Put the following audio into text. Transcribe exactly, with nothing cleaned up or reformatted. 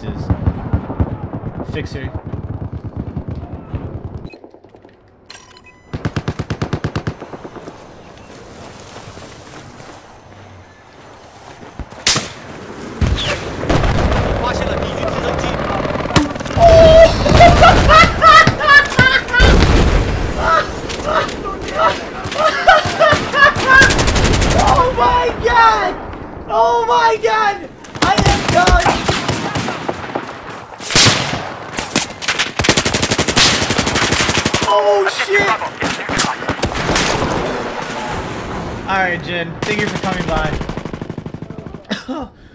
pieces. Fixer. Oh my god! Oh my god! I am done! Oh shit! Alright, Jin. Thank you for coming by.